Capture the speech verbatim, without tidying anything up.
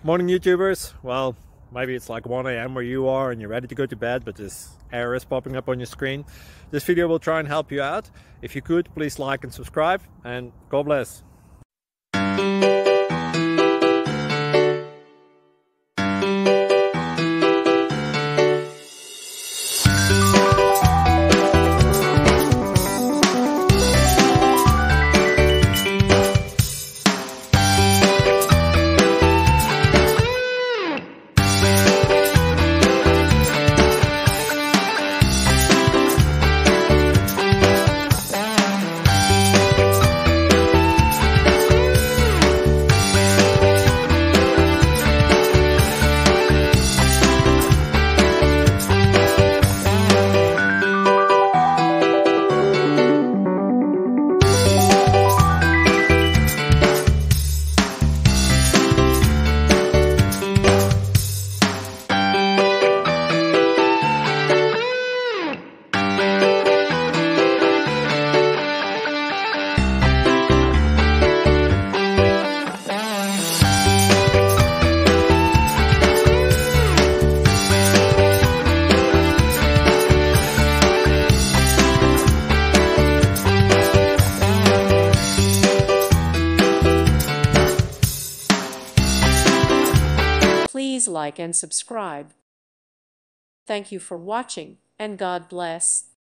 Morning YouTubers. Well, maybe it's like one A M where you are and you're ready to go to bed, but this error is popping up on your screen. This video will try and help you out. If you could, please like and subscribe, and God bless. Please like and subscribe. Thank you for watching, and God bless.